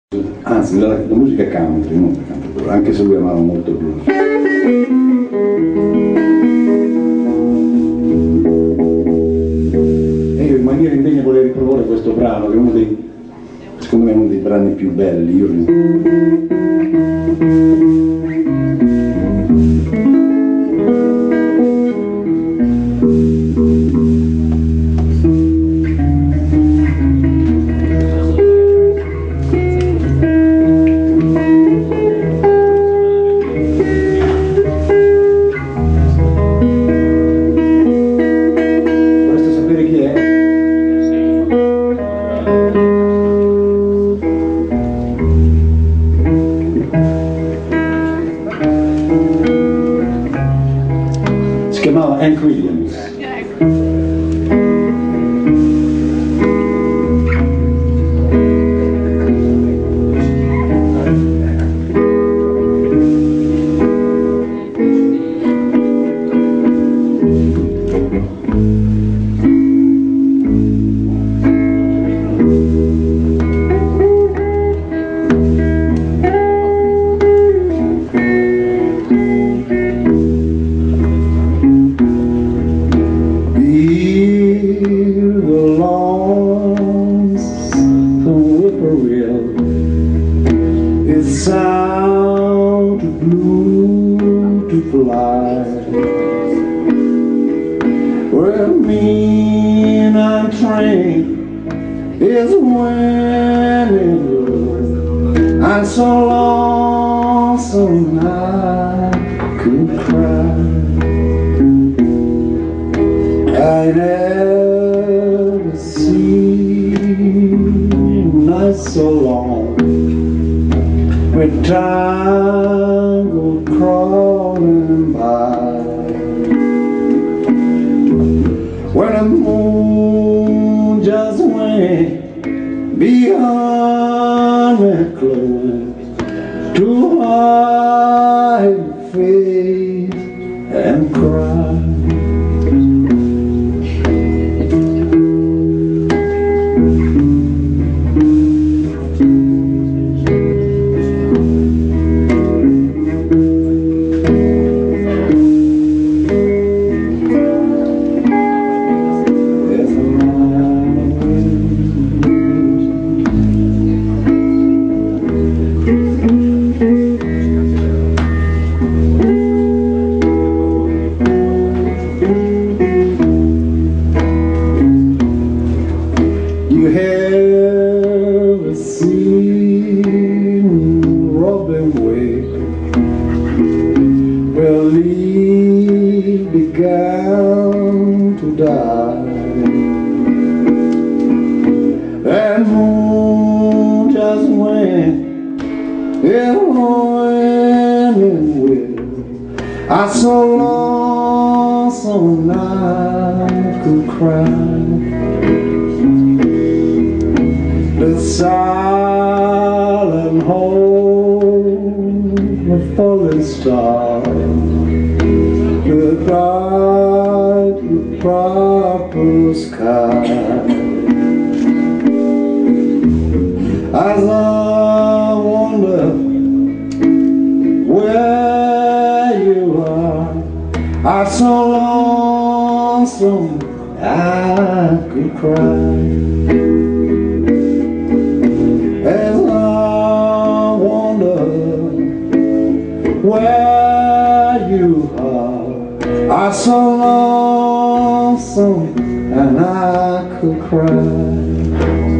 Anzi, la musica country, non la country, anche se lui amava molto il blues. E io in maniera indegna volevo riproporre questo brano, che è uno dei, secondo me, uno dei brani più belli. Si chiamava Hank Williams. Sound too blue to fly. Well, mean and train is winning, and so lonesome I could cry. I never seen night so long, with time go crawling by. When the moon just went beyond me close to hide her face and cry. You have seen Robin wake, well, he began to die. That moon just went, it went with. I so lonesome I could cry. The silent home, the falling star, the dark, the purple sky. As I wonder where you are, I so lonesome I could cry. As I wonder where you are, I so lonesome and I could cry.